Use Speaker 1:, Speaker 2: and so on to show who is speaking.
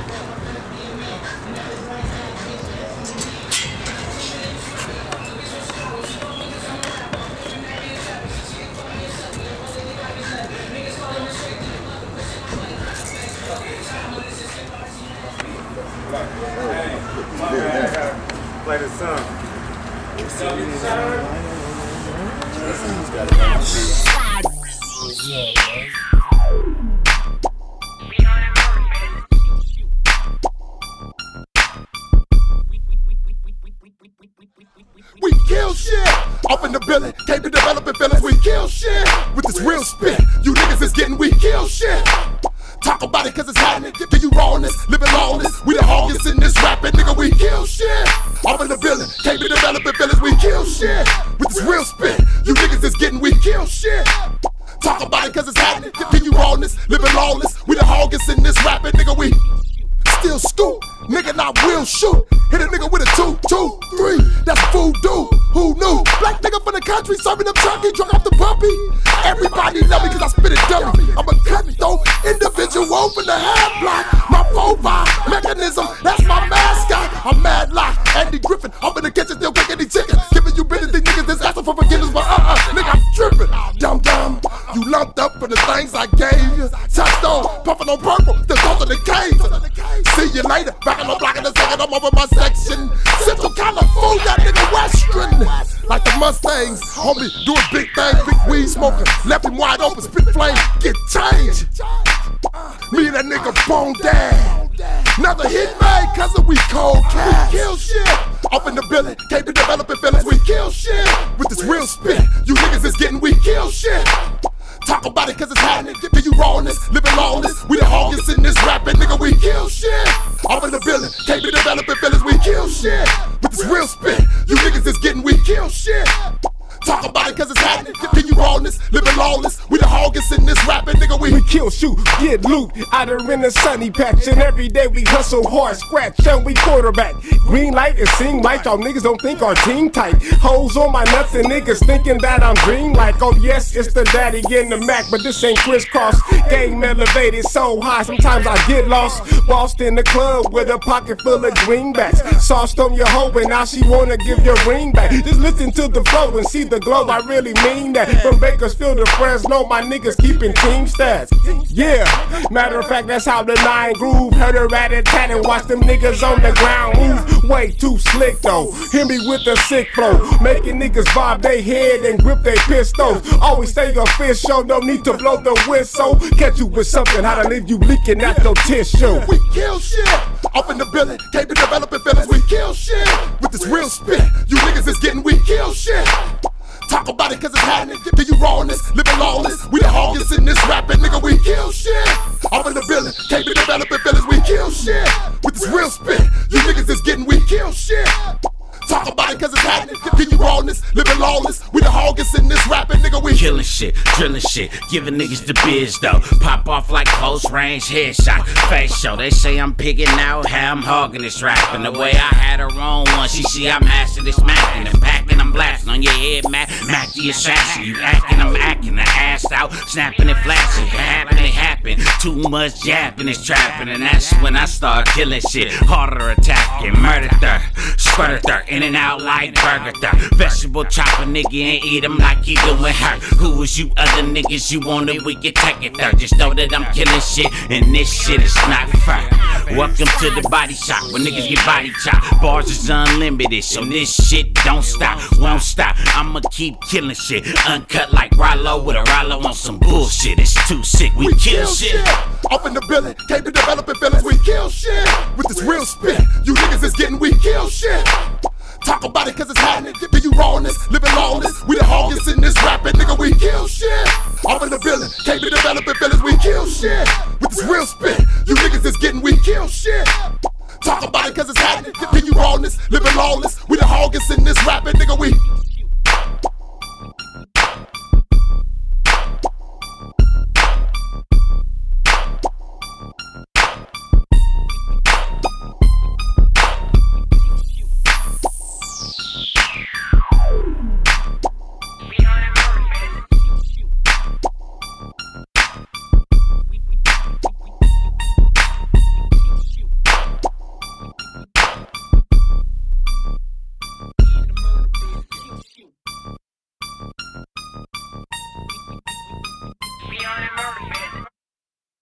Speaker 1: Play the song.
Speaker 2: We kill shit off in the building, can't be developing feelings. We kill shit with this real spit. You niggas is getting we kill shit. Talk about it cause it's happening. Give you rawness, living lawless. We the hardest in this rapping, nigga. We kill shit off in the building, can't be developing feelings. We kill shit with this real spit. You niggas is getting we kill shit. Talk about it cause it's happening. Give you rawness, living lawless. We the hardest in this rapping, nigga. We still scoop, nigga, not will shoot. Hit a nigga with a 2, 2, 3. That's voodoo. Who knew? Black nigga from the country serving them chunky, drunk off the puppy. Everybody love me cause I spit it dummy. I'm a cutthroat individual from the half block. My 4-5 mechanism, that's my mascot. I'm mad lock, Andy Griffin. I'm in the kitchen still cooking these chickens. Giving you business, these niggas that's asking for forgiveness, but nigga, I'm tripping. Dumb, you lumped up for the things I gave you. Touchstone, puffing on purple, still tossing the cave. See you later, back on the block in a second, I'm over my section. Central California, nigga, Western. Like the Mustangs, homie, doing big things, big weed smoking. Left him wide open, spit flame, get changed. Me and that nigga bone down. Another hit made, cause we cold cash. We kill shit off in the building, can't be developing feelings. We kill shit with this real spit. You niggas is getting we kill shit. Talk about it cause it's happening. Give you rawness, living lawless. We the hardest in this rapping, nigga. We kill shit off in the building, can't be developing feelings. We kill shit with this real spit. You niggas is getting we kill shit. Talk about it cause it's happening. Give you rawness, living lawless. We the hardest in this rapping, nigga. We
Speaker 3: kill, shoot, get loot out there in the sunny patch. And every day we hustle hard, scratch, and we quarterback. Green light, it seem like y'all niggas don't think our team tight. Hoes on my nuts and niggas thinking that I'm green like. Oh yes, it's the daddy in the Mac, but this ain't crisscross. Game elevated so high, sometimes I get lost. Lost in the club with a pocket full of greenbacks. Sauced on your hoe and now she wanna give your ring back. Just listen to the flow and see the glow, I really mean that. From Bakersfield to Fresno, my niggas keeping team stats. Yeah, matter of fact, that's how the 9 groove. Heard her rat-a-tat and watch them niggas on the ground move. Way too slick though, hear me with the sick flow. Making niggas bob they head and grip they pistols. Always stay official, no need to blow the whistle. Catch you with something, how to leave you leaking out your tissue.
Speaker 2: We kill shit off in the building, can't be developing feelings. We kill shit with this real spit. You niggas is getting we kill shit. Talk about it cause it's happening. Give you rawness, living lawless. We the hardest in this rapping, nigga. We kill shit off in the building, can't be developing feelings. We kill shit with this real spit. You niggas is getting we kill shit. Talk about it cause it's happening. Give you rawness, living lawless. We the hardest in this rapping, nigga. We
Speaker 4: killing shit, drilling shit, giving niggas the biz though. Pop off like close range headshot. Face show, they say I'm picking out how I'm hogging this rapping. The way I had her on one, she see I'm acid, it's smacking and packing. I'm blasting on your head, Mac the assassin. You acting, I'm acting, the ass out, snapping and flashing. It happen. Too much japping is trapping, and that's when I start killing shit. Harder attacking, murder third, squirter third, in and out like burger third. Vegetable chopper nigga and eat him like he doing her. Who is you other niggas? You want it, we can take it third. Just know that I'm killing shit, and this shit is not fair. Welcome to the body shop, where niggas get body chopped. Bars is unlimited, so this shit don't stop, won't stop. I'ma keep killing shit, uncut like Rollo with a Rollo on some bullshit. It's too sick, we kill shit
Speaker 2: off in the building, can't be developing feelings. We kill shit with this real spit. You niggas is getting we kill shit. Talk about it cause it's happening. Give you rawness, living lawless. We the hardest in this rapping, nigga. We kill shit off in the building, can't be developing feelings. We kill shit with this real spit. You niggas is getting we kill shit. Talk about it cause it's happening. Give you rawness, living lawless. We the hardest in this rapping.